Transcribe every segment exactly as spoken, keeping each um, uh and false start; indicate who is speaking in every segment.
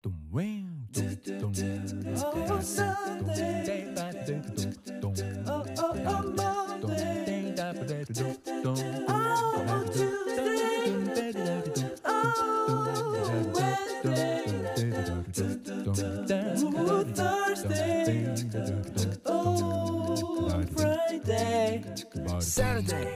Speaker 1: Oh, Sunday. Oh, oh, oh, Monday. Oh, Tuesday. Oh, Wednesday. Oh, Thursday. Oh, Friday.
Speaker 2: Saturday.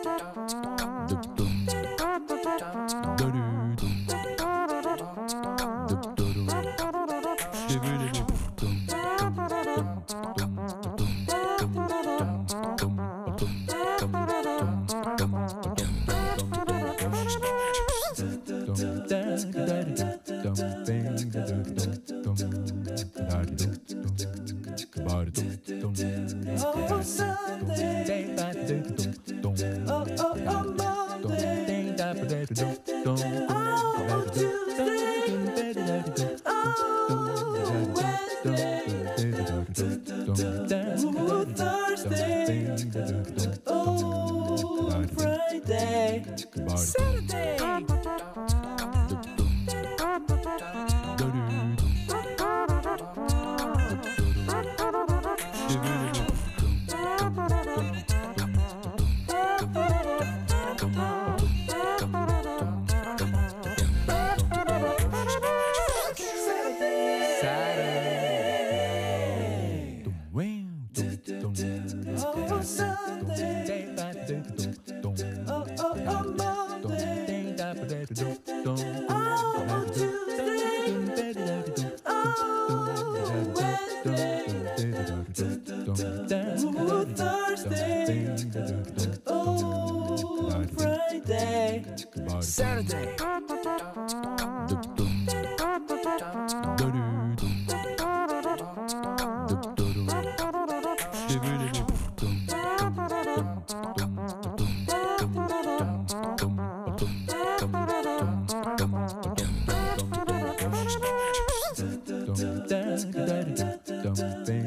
Speaker 1: Oh, Sunday. Oh, oh, oh, Monday. Oh, Tuesday. Oh, Wednesday. Oh, Thursday. Oh, Friday.
Speaker 2: Saturday.
Speaker 1: Oh, Sunday. Oh, oh, oh, Monday. Oh, Tuesday. Oh, Wednesday. Oh, Thursday. Oh, Friday.
Speaker 2: Saturday.
Speaker 3: Dum,